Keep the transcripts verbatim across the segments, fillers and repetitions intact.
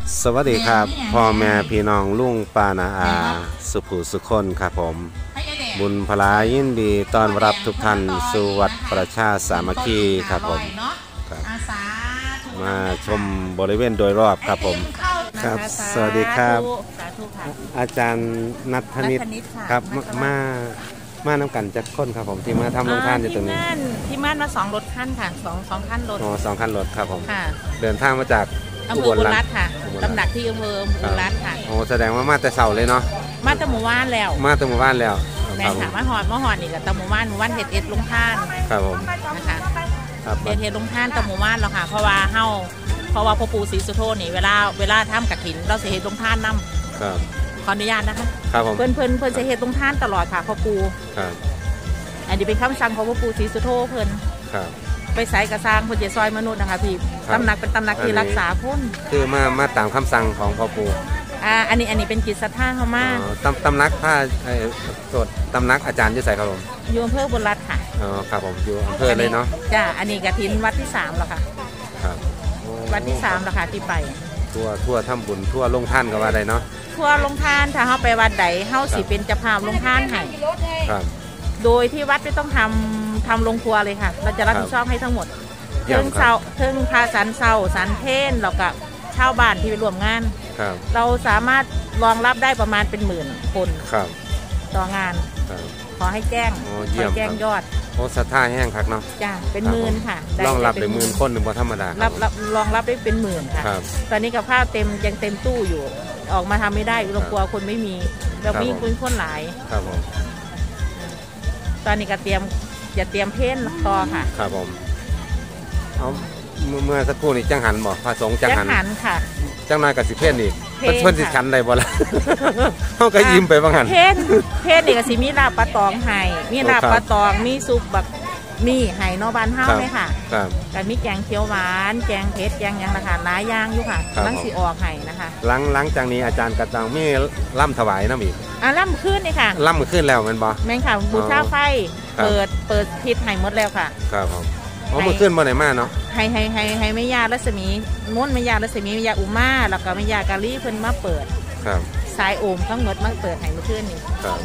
สวัสดีครับพ่อแม่พี่น้องลุงป้านาอาสุภูสุคนครับผมบุญพลายินดีต้อนรับทุกท่านสู่วัดประชาสามัคคีครับผมครับมาชมบริเวณโดยรอบครับผมครับสวัสดีครับอาจารย์นัทธนิตครับมามาน้ำกันจากคนครับผมที่มาทำโรงทานอยู่ตรงนี้ที่ม่านมาสองรถขั้นค่ะสองสองขั้นรถอ๋อสองขั้นรถครับผมค่ะเดินทางมาจากอำเภอบุรีรัมย์ค่ะตำหนักที่อำเภอบุรีรัมย์ค่ะโอ้แสดงว่ามาแต่เสาเลยเนาะมาแต่หมู่บ้านแล้วมาแต่หมู่บ้านแล้วแม่ค่ะมาหอดมาหอดนี่กับตำหมู่บ้านหมู่บ้านเห็ดเอ็ดลงท่านครับผมนะคะเห็ดเห็ดลงท่านตำหมู่บ้านแล้วค่ะเพราะว่าเฮาเพราะว่าพ่อปู่ศรีสุโธนี่เวลาเวลาทำกฐินเราเสียเห็ดลงท่านนำครับขออนุญาตนะคะครับผมเพิ่นเพิ่นเพิ่นเสียเห็ดลงท่านตลอดค่ะพ่อปู่ครับอันนี้เป็นคำสั่งของพ่อปู่ศรีสุโธเพิ่นครับไปใส่กระซังคนจะซอยมนุษย์นะคะพี่ตำหนักเป็นตำหนักที่รักษาคนคือมามาตามคำสั่งของพ่อปู่อ่าอันนี้อันนี้เป็นจิตศรัทธาเขามากตำตำนักผ้าไอ้ตรวจตำนักอาจารย์อยู่ใส่ครับผมอยู่อำเภอบุรีรัมย์ค่ะอ๋อครับผมอยู่อำเภอเลยเนาะจ้าอันนี้กฐินวัดที่สามแล้วค่ะครับวัดที่สามแล้วค่ะที่ไปทั่วทั่วทำบุญทั่วลงท่านกับว่าใดเนาะทั่วลงท่านถ้าเขาไปวัดใดเขาสิเป็นเจ้าภาพลงท่านให้ครับโดยที่วัดไม่ต้องทำทำลงครัวเลยค่ะเราจะรับผิดชอบให้ทั้งหมดเทิงเสาเทิงพาสันเสาสันเทนแล้วก็ชาวบ้านที่ไปร่วมงานเราสามารถรองรับได้ประมาณเป็นหมื่นคนต่องานขอให้แจ้งขอแจ้งยอดโอ้ศรัทธาแห้งคักเนาะจ้าเป็นหมื่นค่ะรองรับได้หมื่นคนหนึ่งวันธรรมดารับรับรองรับได้เป็นหมื่นค่ะตอนนี้กับข้าวเต็มยังเต็มตู้อยู่ออกมาทำไม่ได้เรากลัวคนไม่มีเรามีคนคนหลายครับผมตอนนี้ก็เตรียมจะเตรียมเพ้นต่อค่ะครับผมเอาเมื่อสักครู่นี้จังหันบ่พระสงฆ์จังหันค่ะจังนายกับสิเพ้นอีกเป็นคนสิขันได้บ่ล่ะเขาก็ยิ้มไปบางหันเพ้นเพ้นนี่ก็สิมีลาบปลาตองไห้มีลาบปลาตองมีซุปแบบมีไห่นอบ้านเฮาไหมค่ะกับมีแกงเขียวหวานแกงเผ็ดแกงยังนะคะหลายอย่างอยู่ค่ะลังสีออกไห่นะคะหลังหลังจากนี้อาจารย์กระตังมีล่ำถวายน้ำอีกอ่ะล่ำขึ้นนี่ค่ะล่ำขึ้นแล้วมันบ่แม่งค่ะบูชาไฟเปิดเปิดทิศไห่หมดแล้วค่ะครับผมอ๋อมันขึ้นบ่ไหนมาเนาะไห่ไห่ไห่ไห่ไม่ยารัศมีม้วนไม่ยารัศมีไม่ยาอุมาแล้วก็ไม่ยากาลีเพิ่นมาเปิดครับสายโอมทั้งหมดมาเปิดไห่เมื่อคืนนี่ครับ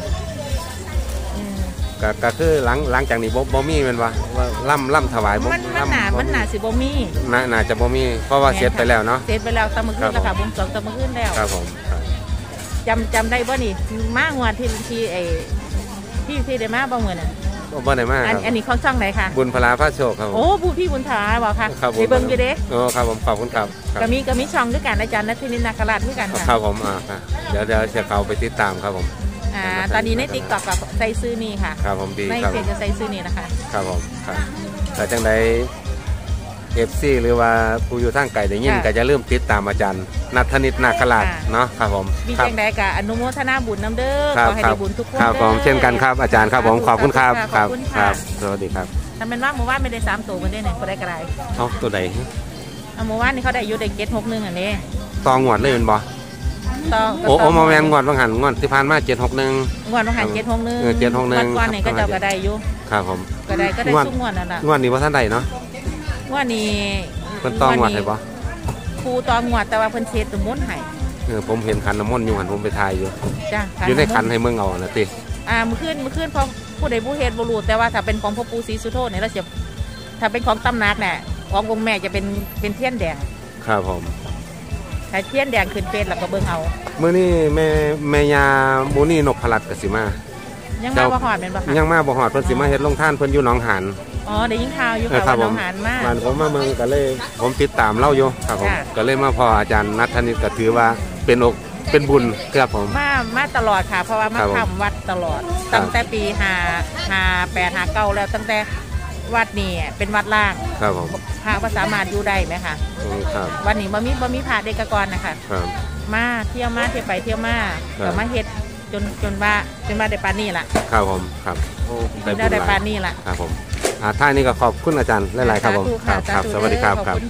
ก็คือหลังหลังจากนี้บ่บ่มีแม่นบ่ว่าล่ำล่ำถวายบ่มันมันหนามันหนาสิบ่มีน่าน่าจะบ่มีเพราะว่าเสร็จไปแล้วเนาะเสร็จไปแล้วตะมื้อคืนแล้วค่ะบุญสองตะมื้อคืนแล้วครับผมจำจำได้บ่นี่มางวดที่ที่ไอ้ที่ที่ได้มาบ่มื้อน่ะบ่ได้มาอันอันนี้ของช่องไหนคะบุญพลาพระโชคครับโอ้ผู้พี่บุญพลาบ่ค่ะไปเบิ่งอยู่เด้โอ้ครับผมขอบคุณครับก็มีก็มีช่องด้วยกันอาจารย์นัทธินินนาคราชด้วยกันค่ะครับผมอ่าเดี๋ยวเดี๋ยวจะเข้าไปติดตามครับผมอ่าตอนนี้ในติ๊กต็อกกับใส่ซื้อนี่ค่ะครับผมดีในเพจจะใส่ซื้อนี่นะคะครับผมครับแต่จังใดเอฟซีหรือว่าผู้อยู่ทางไกลได้ยินก็จะเริ่มติดตามอาจารย์นัทธนิตนาคราชเนาะครับผมมีจังใดกับอนุโมทนาบุญน้ำเด้อขอให้ได้บุญทุกคนครับผมเช่นกันครับอาจารย์ครับผมขอบคุณครับครับครับสวัสดีครับทำเป็นว่าหมู่บ้านไม่ได้สามตัวมันได้ไหนก็ได้กระไรเอาตัวใดเอาหมู่บ้านนี่เขาได้อยู่ได้เก็ตหกหนึ่งอันนี้ตองหวดเลยเป็นบ่โอ้โอ้มาแมนงวดบางหันงวดที่ผ่านมาเจ็ดหกหนึ่งงวดบางหันเจ็ดหกหนึ่งเจ็ดหกหนึ่งงวดนี้ก็จะกระไดอยู่ครับผมกระไดก็ได้ทุกงวดนั่นแหละงวดนี้ว่าท่านใดเนาะงวดนี้เป็นตองงวดไหนบ่ครูตองงวดแต่ว่าเพิ่นเช็ดสมุนไห้เออผมเห็นขันน้ำมนต์อยู่หันผมไปถ่ายอยู่จ้ะอยู่ในขันให้เมืองเอานะติอ่าเมื่อคืนเมื่อคืนพอผู้ใดผู้เฮ็ดบ่รู้แต่ว่าถ้าเป็นของพ่อปู่ศรีสุโธเนี่ยเราจะถ้าเป็นของตำหนักเนี่ยขององค์แม่จะเป็นเป็นเทียนแดงครับผมถ้าเทียนแดงขึ้นเป็นแล้วก็เบิ่งเอาเมื่อนี้แม่แม่ยาบุนีนกพลัดกสิมายังมาบ่ฮอดแม่นบ่คะยังมาบ่ฮอดเพิ่นสิมาเฮ็ดลงท่านเพิ่นอยู่หนองหานอ๋อได้ยินข่าวอยู่ค่ะว่าหนองหานมาบ้านผมมาเมืองก็เลยผมติดตามเล่าอยู่ครับผมก็เลยมาพออาจารย์นัทธนิตก็ถือว่าเป็นอกเป็นบุญครับผมมามาตลอดค่ะเพราะว่ามาทำวัดตลอดตั้งแต่ปีห้า ห้า แปด ห้า เก้าแล้วตั้งแต่วัดนี่เป็นวัดล่างครับผมพระก็สามารถอยู่ได้ไหมคะครับวันนี้บ่มีบ่มีพระเด็กกรนะคะครับมาเที่ยวมาเที่ยวไปเที่ยวมาก็มาเฮ็ดจนจนว่าจนว่าได้ปานนี้ล่ะครับผมครับได้ได้ปานนี้ล่ะครับผมอ่าท่านี้ก็ขอบคุณอาจารย์หลายๆครับผมครับครับสวัสดีครับครับ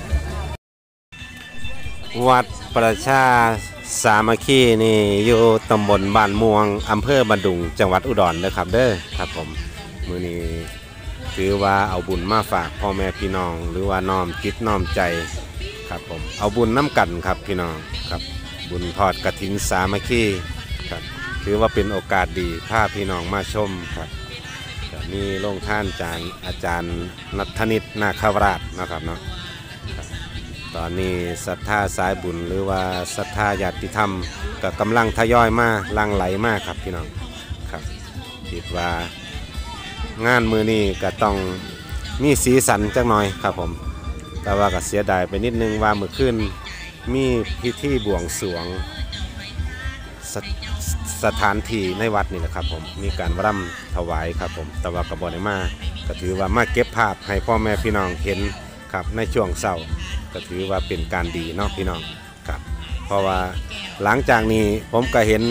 วัดประชาสามัคคีนี่อยู่ตำบลบ้านม่วงอำเภอบันดุงจังหวัดอุดรเลยครับเด้อครับผมมื้อนี้ถือว่าเอาบุญมาฝากพ่อแม่พี่น้องหรือว่าน้อมจิตน้อมใจครับผมเอาบุญน้ำกันครับพี่น้องครับบุญทอดกฐินสามัคคีครับถือว่าเป็นโอกาสดีพาพี่น้องมาชมครับมีโรงท่านอาจารย์อาจารย์นัทนิตนาคาวราชนะครับเนาะตอนนี้ศรัทธาสายบุญหรือว่าศรัทธาญาติธรรมก็กำลังทยอยมาลังไหลมากครับพี่น้องครับคิดว่างานมือนี้ก็ต้องมีสีสันจักหน่อยครับผมแต่ว่าก็เสียดายไปนิดนึงว่าเมื่อคืนมีพิธีบวงสรวงสสถานที่ในวัดนี่แหละครับผมมีการร่ำถวายครับผมแต่ว่าก็บ่ได้มาก็ถือว่ามาเก็บภาพให้พ่อแม่พี่น้องเห็นครับในช่วงเช้าก็ถือว่าเป็นการดีเนาะพี่น้องครับเพราะว่าหลังจากนี้ผมก็เห็น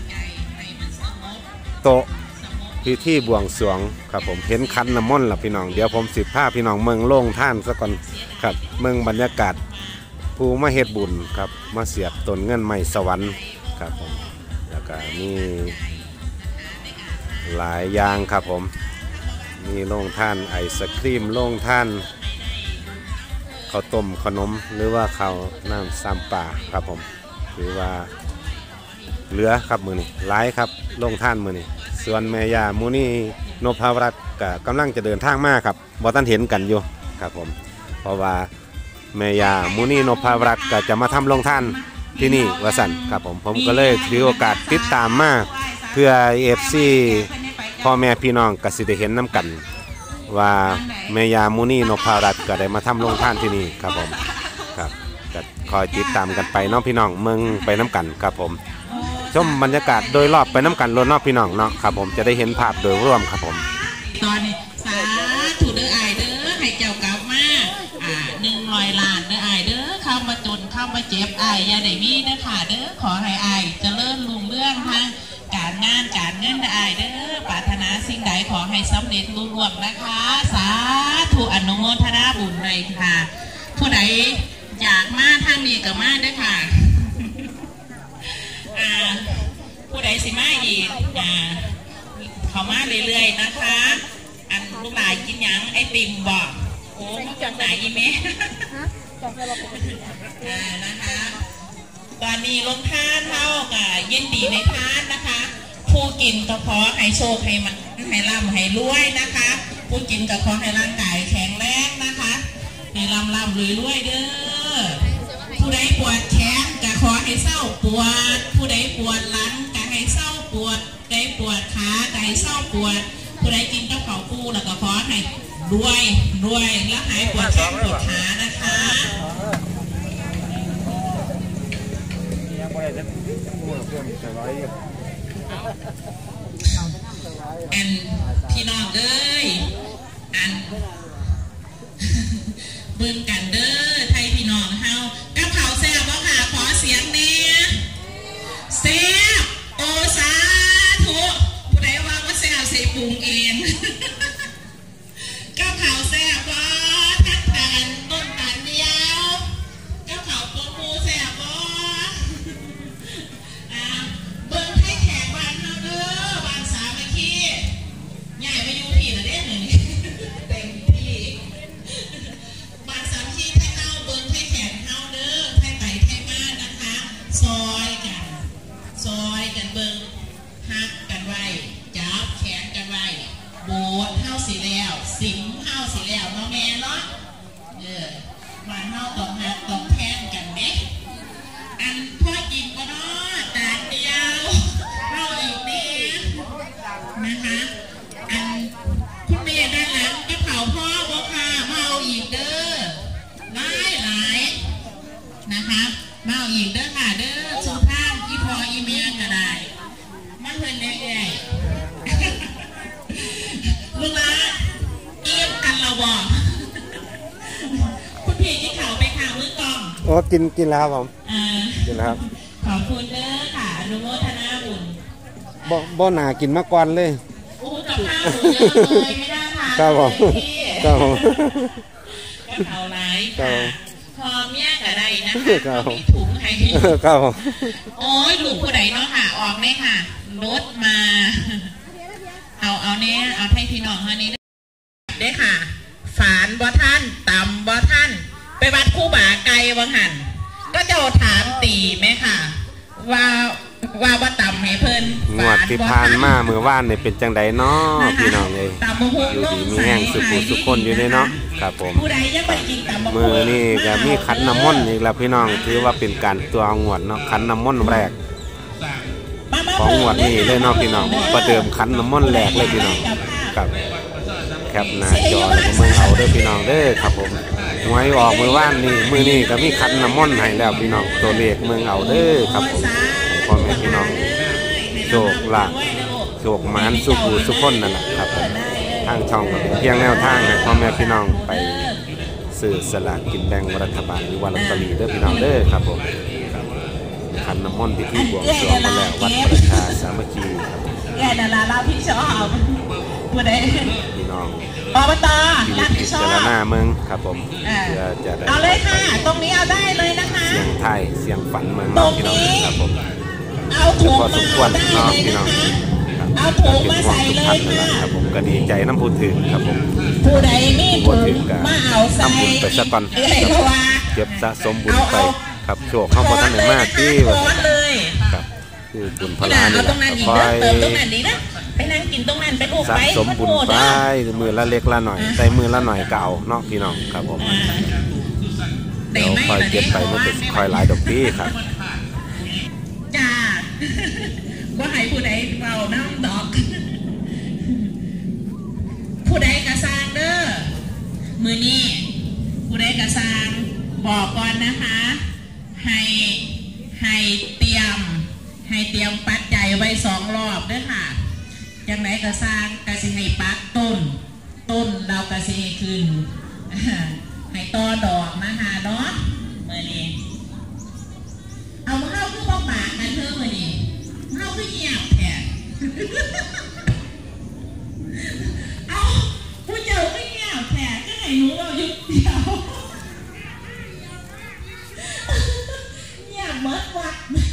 โต๊ะพิธีบวงสรวงครับผมเห็นคันน้ำมนต์ล่ะพี่น้องเดี๋ยวผมสิพาพี่น้องเมืองโล่งท่านซะก่อนครับเมืองบรรยากาศผู้มาเฮ็ดบุญครับมาเสียบต้นเงินไม้สวรรค์ครับผมแล้วก็มีหลายอย่างครับผมมีโล่งท่านไอศครีมโล่งท่านข้าวต้มขนมหรือว่าข้าวน้ำซ้ำป่าครับผมหรือว่าเหลือครับมือนี่หลายครับโล่งท่านมือนี่ส่วนแม่ย่ามูนีนพรัตน์ก็กำลังจะเดินทางมาครับบ่ทันเห็นกันอยู่ครับผมเพราะว่าแม่ย่ามูนีนพรัตน์ก็จะมาทำโรงท่านที่นี่วสันครับผมผมก็เลยถือโอกาสติดตามมาเพื่อเอฟซีพ่อแม่พี่น้องก็สิได้เห็นน้ำกันว่าแม่ย่ามูนีนพรัตน์ก็ได้มาทำโรงท่านที่นี่ครับผมครับก็คอยติดตามกันไปน้องพี่น้องเมืองไปน้ำกันครับผมชมบรรยากาศโดยรอบไปน้ำกันรถนอกพี่น้องเนาะครับผมจะได้เห็นภาพโดยรวมครับผมตอนนี้สาธุเด้อไอเด้อให้เจ้ากลับมาอ่าหนึ่งร้อยล้านเด้อไอเด้อเข้ามาจนเข้ามาเจ็บไออย่าได้มีเด้อค่ะเด้อขอให้ไอเจริญรุ่งเรืองทางการงานการเงินเด้อไอเด้อปรารถนาสิ่งใดขอให้สำเร็จรุ่งเรืองนะคะสาธุอนุโมทนาบุญเลยค่ะผู้ใดอยากมาทางนี้ก็มาเด้อค่ะผู้ใดสิมาอีกเขามาเรื่อยๆนะคะอันลูกหลานกินยังไอติมบอกโอ้จังไหนอีเมนะคะตอนนี้ลงท่านเท่ากับเย็นดีในท่านนะคะผู้กินก็ขอให้โชคให้มันให้ร่ำให้รวยนะคะผู้กินก็ขอให้ร่างกายแข็งแรงนะคะให้ร่ำร่ำรวยรวยเด้อผู้ใดปวดแขนก็ขอให้เศร้าปวดผู้ใดปวดหลังก็ให้เศร้าปวดผู้ใดปวดขาก็ให้เศร้าปวดผู้ใดกินกับข้าวปูแล้วก็ขอให้รวยรวยแล้วหายปวดแขนปวดขานะคะอันพี่น้องเอ้ยอันเบิ่งกันเด้อไทยพี่น้องเฮากับเขาแซ่บบ่ค่ะขอเสียงเนี้ยแซ่บโอสาธุผู้ใดว่าว่าแซ่บใส่ปรุงเองกับเขาแซ่บบ่ทักทานต้นตาลเดียวกับเขาตัวปูแซ่บบ่อ่าเบิ่งให้แขกบ้านเฮาเด้อบ้านสามัคคีใหญ่มาอยู่พี่ละเด้อหนึ่งเต็มที่บ้านสามัคคีให้เฮาเบิ่งให้แขกเฮาเด้อให้ไปให้มานะคะซอยกันซอยกันเบิ่งฮักกันไว้จับแขนกันไว้โบสถ์เฮาสิแล้วสิงเฮาสิแล้วเนาะแม่เนาะเออบ้านเฮาต้องฮักต้องแทนกันเด้อันพ่อกินก็เนาะตาเดียวเฮาอีกนี่นะคะอันคุณแม่ด้านหลังก็เผาพ่อบ่ค่ะเมาอีกเด้อหลายหลายนะคะเมาอีกเด้อค่ะเด้อสุภาพอีพออีเมียก็ได้มาเพิ่นได้ใหญ่ลูกหลานเอียงกันเราบอกคุณพี่ที่เขาไปข่าวมือกองโอ้กินกินแล้วครับผมกินแล้วครับขอบคุณเด้อค่ะอนุโมทนาบุญบ่บ่หนากินมาก่อนเลยโอ้กับข้าวเยอะเลยไม่น่าทานครับผมครับผมก็เขาไลฟ์ค่ะพอเมียกับใดนะคะมีถุงให้ครับผมโอ้ยลูกผู้ใดเนาะค่ะออกเนี่ยค่ะรถมาเอาเอาเนี้ยเอาให้พี่น้องเท่านี้ได้ค่ะฝานบ่ท่านต่ำบ่ท่านไปวัดคู่บ่าไกลวังหันก็เจ้าถามตีไหมค่ะว่าว่าว่าต่ำให้เพิ่นงวดที่ผ่านมาเมื่อวานเนี่ยเป็นจังใดเนาะพี่น้องเอ้ยอยู่ดีมีแห้งสุขุสุขคนอยู่ในเนาะครับผมมือนี่ก็มีขันน้ำมนต์อีกแล้วพี่น้องถือว่าเป็นการตัวงวดเนาะขันน้ำมนต์แรกของงวดนี้เลยเนาะพี่น้องประเดิมขันน้ำมนต์แรกเลยพี่น้องครับแคปหน้าจอแล้วก็เมืองเอาเด้อพี่น้องเด้อครับผมหวยออกมือว่านนี่มือนี่ก็มีขันน้ำมนต์ให้แล้วพี่น้องตัวเลขเมืองเอาเด้อครับผมพ่อแม่พี่น้องโชคลาภโชคมานสุขุสุขคนนั่นแหละครับผมทางช่องก็เป็นเพียงแนวทางให้พ่อแม่พี่น้องไปซื้อสลากกินแบ่งรัฐบาลหรือว่าลอตเตอรี่เด้อพี่น้องเด้อครับผมขันน้ำมนต์พิธีบวงสรวงมาแล้ววัดประชาสามัคคีครับแกนาลาเราพี่ชอบผู้ใดพี่น้องอบตรับผิดชอบเจรนาเมืองครับผมจะเอาเลยค่ะตรงนี้เอาได้เลยนะคะเสียงไทยเสียงฝันเมืองน้องพี่น้องครับผมเอาถุงมาสมควรน้องพี่น้องเอาถุงมาใส่เลยค่ะครับผมก็ดีใจน้ำพูดถึงครับผมผู้ใดมีถุงมาเอาใส่ทำบุญไปสักก่อนเก็บสะสมบุญไปครับโชคเข้ามาท่านไหนมากที่ว่าครับคือบุญพลานี่คอยไปนั่งกินตรงนั้นไปลูกไปสะสมบุญไปมือละเล็กละหน่อยใส่มือละหน่อยเก่าเนาะพี่น้องครับผมเดี๋ยวคอยเก็บไปมันเป็นคอยหลายดอกปีครับจ้าว่าให้ผู้ใดเบาน้ำดอกผู้ใดกระซางเด้อมือนี้ผู้ใดกระซางบอกก่อนนะคะให้ให้เตรียมให้เตรียมปัจจัยไว้สองรอบเด้อค่ะจังไหนกระซางกระสิให้ปักต้นต้นเรากระสิให้ขึ้นให้ต่อดอกนะคะเนาะมือนี้เอาเข้าคือบอกปากกันเธอมือนี้เข้าคือเงียบแท้เอาผู้เจ้าคือเงียบแท้ก็ให้หนูเรายุบเดียวเงียบเมิดวัด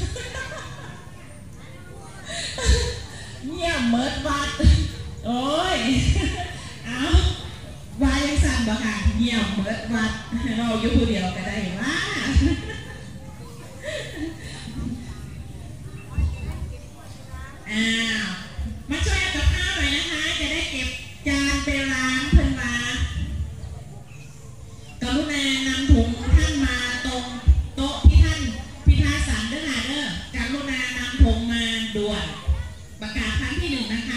เงียบเมิดวัดโอ้ยเอาวายังสั่นบ่ค่ะเงียบเมิดวัดเราอยู่ผู้เดียวก็ได้ว่าอ้าวมาช่วยกับข้าวหน่อยนะคะจะได้เก็บจานไปล้างเพิ่นมากรุณานำถุงท่านมาตรงโต๊ะที่ท่านพิพากษาเด้อค่ะเด้อกรุณานำถุงมาด่วนประกาศครั้งที่หนึ่งนะคะ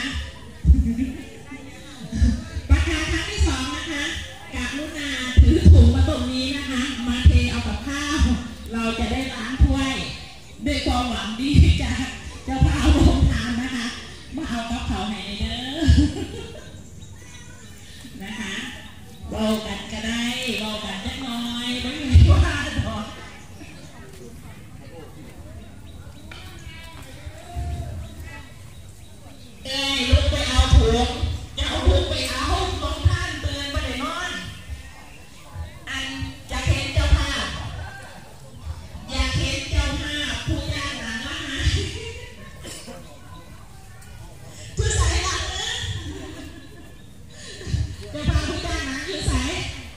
ประกาศครั้งที่สองนะคะกรุณาถือถุงมาตรงนี้นะคะมาเทเอากับข้าวเราจะได้ล้างถ้วยด้วยความหวังดีจากเจ้าภาพโรงทานนะคะมาเอากับเขาให้เด้อนะคะเบากันก็ได้เบากันนิดหน่อยไม่มีว่าดอกเอ้ยลุกไปเอาถุงจะเอาถุงไปเอาตรงท่านเตือนไม่ได้นอนอันจะเห็นเจ้าภาพอยากเห็นเจ้าภาพผู้ยากหลังว่าหาผู้สายหลังนะเจ้าภาพผู้ยากหลังผู้สาย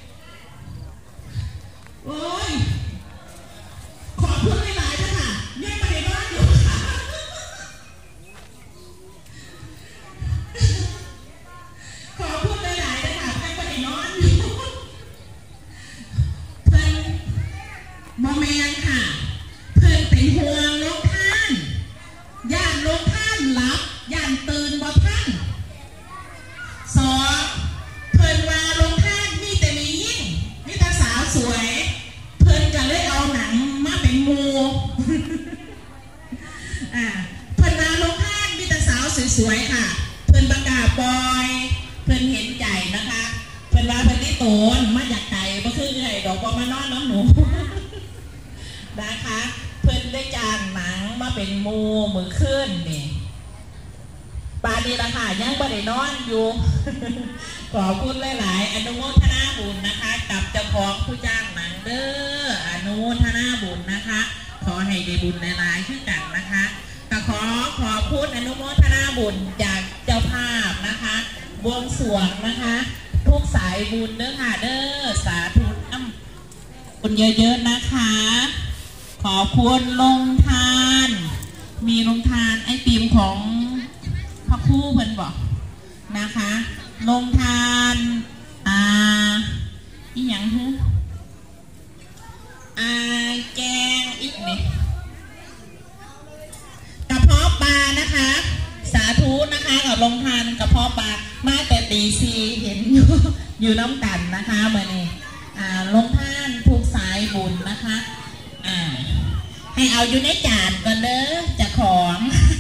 โอ้ยขอบคุณหลายๆนะคะยังไม่ได้นอนอยู่ค่ะขอบคุณหลายๆนะคะยังไม่ได้นอนอยู่เพิ่นโมเมนต์ค่ะเพิ่นเป็นห่วงลงท่านย่านลงท่านหลับย่านตื่นบ่ท่านสองเพิ่นว่าลงท่านมีแต่มียิ่งมีแต่สาวสวยเพิ่นก็เลยเอาหนังมาเป็นมู อ่าเพิ่นว่าลงท่านมีแต่สาวสวยๆค่ะเพิ่นประกาศปล่อยเพิ่นเห็นใจนะคะเพิ่นว่าเพิ่นนี่โตนมาจากไก่บ่คือไงดอกบ่มานอนน้องหนู นะคะเพิ่นได้จ้างหนังมาเป็นมูมือขึ้นนี่ปาดีละค่ะยังบ่ได้นอนอยู่ ขอพูดหลายๆอนุโมทนาบุญนะคะกับเจ้าของผู้จ้างหนังเด้ออนุโมทนาบุญนะคะขอให้ได้บุญหลายๆขึ้นกันนะคะก็ขอขอพูดอนุโมทนาบุญจากเจ้าภาพนะคะบวงสรวงนะคะทุกสายบุญเด้อค่ะเด้อสาธุน้ำคุณเยอะๆนะคะขอบคุณลงทานมีลงทานไอติมของพระครู่เพิ่นบอกนะคะลงทานอ่าอีหยังฮะอาแกงอีกนี่กระเพาะปลานะคะสาธุนะคะกับลงทานกระเพาะปลามาแต่ตีซีเห็นอยู่อยู่น้ำกันนะคะเมื่อนี้อ่าลงทานทุกสายบุญนะคะอ่าให้เอาอยู่ในจานก่อนเด้อจะของ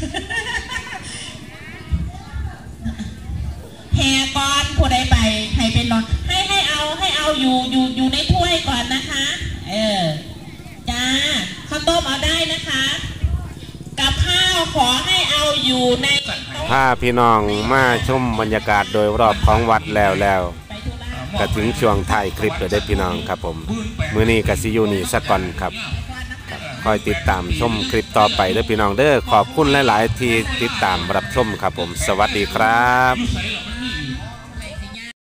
แห่ก่อนผู้ใดไปให้เป็นรอนให้ให้เอาให้เอาอยู่อยู่อยู่ในถ้วยก่อนนะคะเออจ้าข้าวต้มเอาได้นะคะกับข้าวขอให้เอาอยู่ในพาพี่น้องมาชมบรรยากาศโดยรอบของวัดแล้วแล้วก็ถึงช่วงถ่ายคลิปเลยได้พี่น้องครับผมมื้อนี้ก็สิอยู่นี่สักก่อนครับคอยติดตามชมคลิปต่อไปเด้อพี่น้องเด้อขอบคุณหลายๆที่ติดตามรับชมครับผมสวัสดีครับ